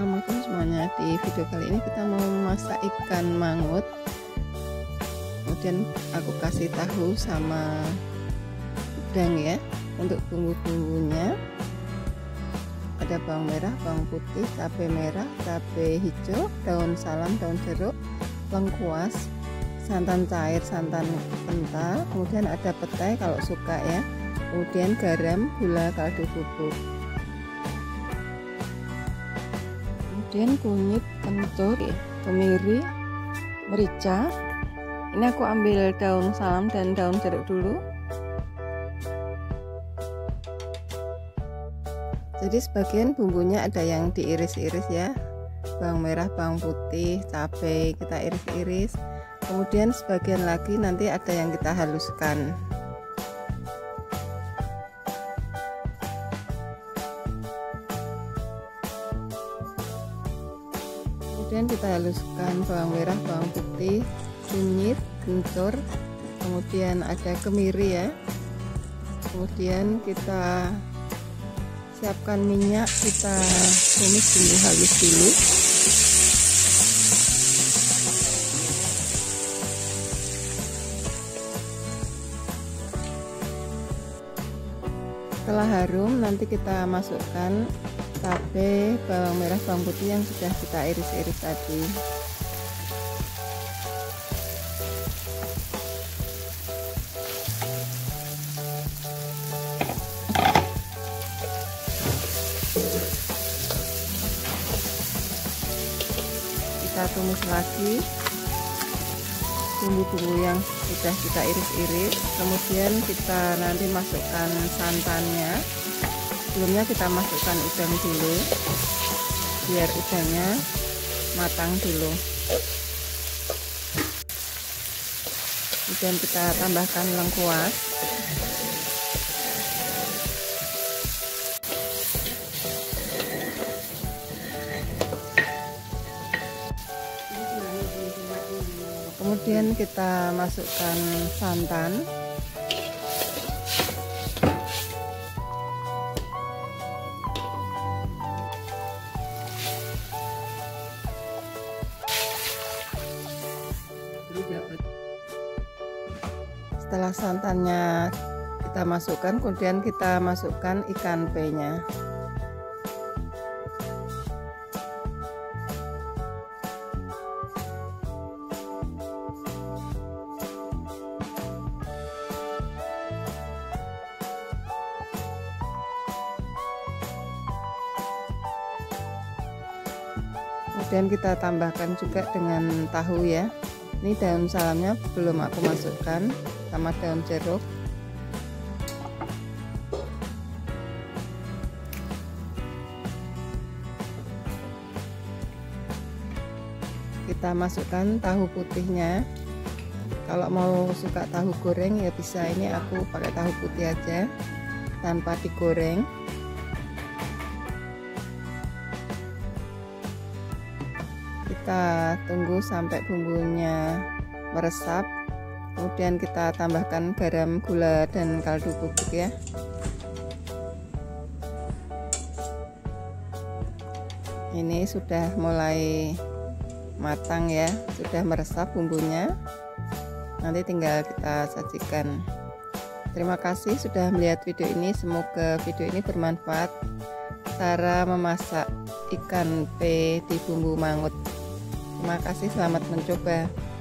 Assalamualaikum semuanya. Di video kali ini kita mau memasak ikan mangut. Kemudian aku kasih tahu sama udang ya. Untuk bumbu-bumbunya ada bawang merah, bawang putih, cabai merah, cabai hijau, daun salam, daun jeruk, lengkuas, santan cair, santan kental, kemudian ada petai kalau suka ya, kemudian garam, gula, kaldu bubuk, kemudian kunyit, kencur, kemiri, merica. Ini aku ambil daun salam dan daun jeruk dulu. Jadi sebagian bumbunya ada yang diiris-iris ya, bawang merah, bawang putih, cabai kita iris-iris. Kemudian sebagian lagi nanti ada yang kita haluskan. Kemudian kita haluskan bawang merah, bawang putih, kunyit, kencur, kemudian ada kemiri ya. Kemudian kita siapkan minyak, kita tumis dulu, halus dulu. Setelah harum nanti kita masukkan cabai, bawang merah, bawang putih yang sudah kita iris-iris tadi. Kita tumis lagi bumbu-bumbu yang sudah kita iris-iris, kemudian kita nanti masukkan santannya. Sebelumnya kita masukkan udang dulu biar udangnya matang dulu. Kemudian kita tambahkan lengkuas, kemudian kita masukkan santan, setelah santannya kita masukkan, kemudian kita masukkan ikan pe-nya. Kemudian kita tambahkan juga dengan tahu ya. Ini daun salamnya belum aku masukkan, sama daun jeruk. Kita masukkan tahu putihnya. Kalau mau suka tahu goreng ya bisa, ini aku pakai tahu putih aja tanpa digoreng. Kita tunggu sampai bumbunya meresap, kemudian kita tambahkan garam, gula, dan kaldu bubuk ya. Ini sudah mulai matang ya, sudah meresap bumbunya. Nanti tinggal kita sajikan. Terima kasih sudah melihat video ini, semoga video ini bermanfaat. Cara memasak ikan pe di bumbu mangut. Terima kasih, selamat mencoba.